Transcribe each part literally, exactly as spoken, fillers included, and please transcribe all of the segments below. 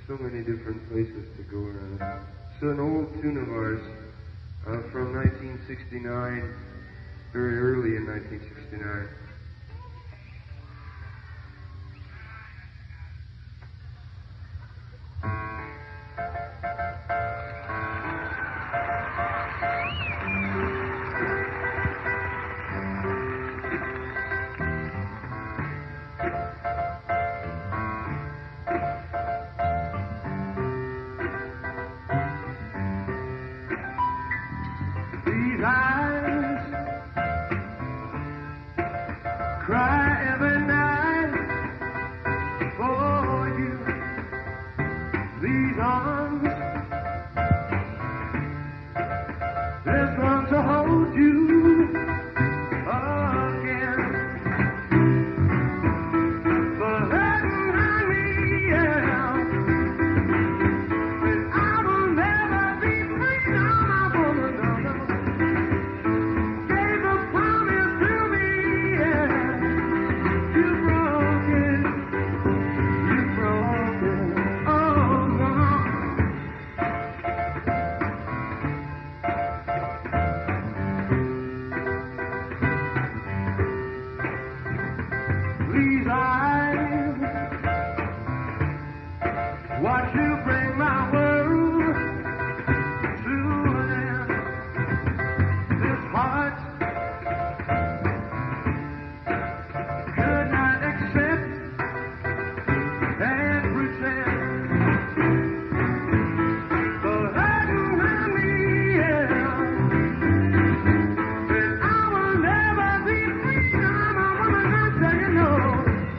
so many different places to go around. It's an old tune of ours uh, from nineteen sixty-nine, very early in nineteen sixty-nine. These eyes cry every night for you. These arms just long to hold you again. But hurting on me, yeah. And I will never be free, no, my woman, no, no. These eyes watch you bring my world to an end. This heart could not accept and pretend. But hurting on me, yeah. And I will never be free. I'm a woman, I'm saying no.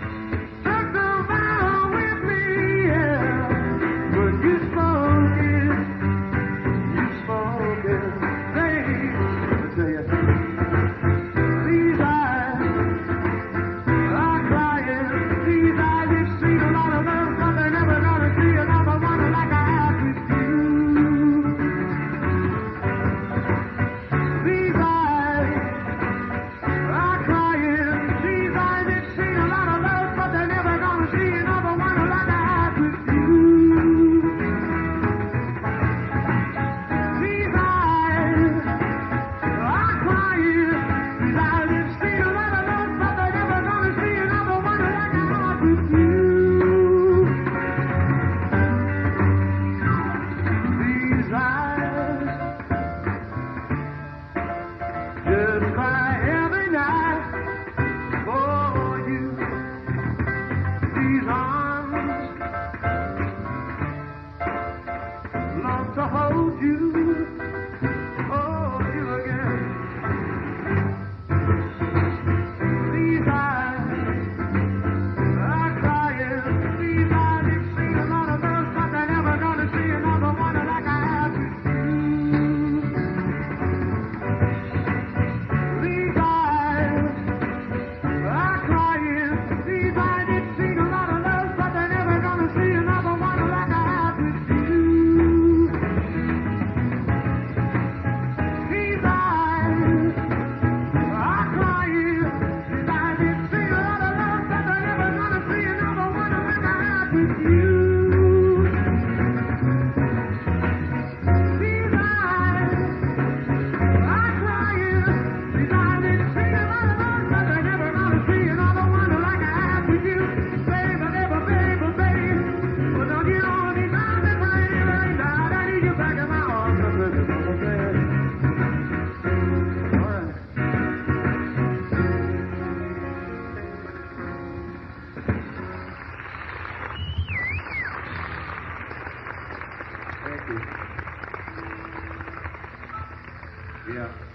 Just cry every night for you. These arms long to hold you, hold you again. These eyes are crying. These eyes have seen a lot of girls, but they're never gonna see another one like I have with you. Yeah.